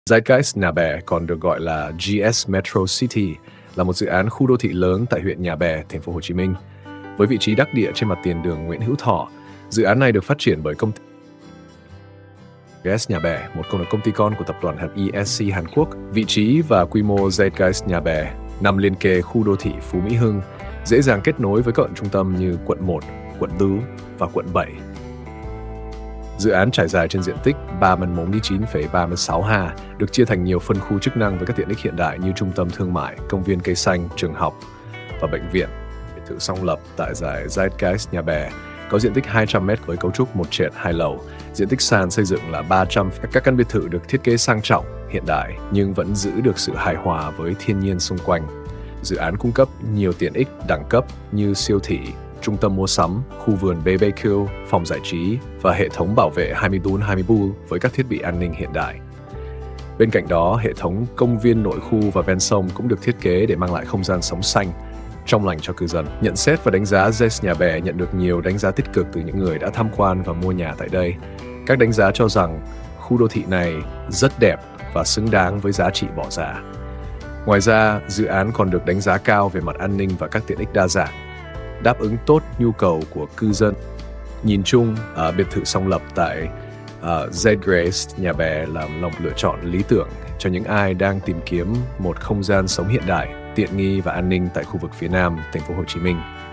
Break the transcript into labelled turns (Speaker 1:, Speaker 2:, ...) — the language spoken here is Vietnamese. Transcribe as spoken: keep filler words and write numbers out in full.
Speaker 1: Zeitgeist Nhà Bè, còn được gọi là giê ét Metro City, là một dự án khu đô thị lớn tại huyện Nhà Bè, thành phố Hồ Chí Minh. Với vị trí đắc địa trên mặt tiền đường Nguyễn Hữu Thọ, dự án này được phát triển bởi công ty giê ét Nhà Bè, một công ty con của tập đoàn hạt e ét xê Hàn Quốc. Vị trí và quy mô Zeitgeist Nhà Bè nằm liền kề khu đô thị Phú Mỹ Hưng, dễ dàng kết nối với các quận trung tâm như quận một, quận bốn và quận bảy. Dự án trải dài trên diện tích ba mươi chín phẩy ba mươi sáu ha, được chia thành nhiều phân khu chức năng với các tiện ích hiện đại như trung tâm thương mại, công viên cây xanh, trường học và bệnh viện. Biệt thự song lập tại giải Zeitgeist Nhà Bè có diện tích hai trăm mét với cấu trúc một trệt hai lầu, diện tích sàn xây dựng là ba trăm. Các căn biệt thự được thiết kế sang trọng, hiện đại nhưng vẫn giữ được sự hài hòa với thiên nhiên xung quanh. Dự án cung cấp nhiều tiện ích đẳng cấp như siêu thị, trung tâm mua sắm, khu vườn bê bê kiu, phòng giải trí và hệ thống bảo vệ hai mươi bốn trên hai mươi bốn với các thiết bị an ninh hiện đại. Bên cạnh đó, hệ thống công viên nội khu và ven sông cũng được thiết kế để mang lại không gian sống xanh, trong lành cho cư dân. Nhận xét và đánh giá Zeitgeist Nhà Bè nhận được nhiều đánh giá tích cực từ những người đã tham quan và mua nhà tại đây. Các đánh giá cho rằng khu đô thị này rất đẹp và xứng đáng với giá trị bỏ ra. Ngoài ra, dự án còn được đánh giá cao về mặt an ninh và các tiện ích đa dạng, đáp ứng tốt nhu cầu của cư dân. Nhìn chung, uh, biệt thự song lập tại uh, Zeitgeist Nhà Bè là một lựa chọn lý tưởng cho những ai đang tìm kiếm một không gian sống hiện đại, tiện nghi và an ninh tại khu vực phía Nam, thành phố Hồ Chí Minh.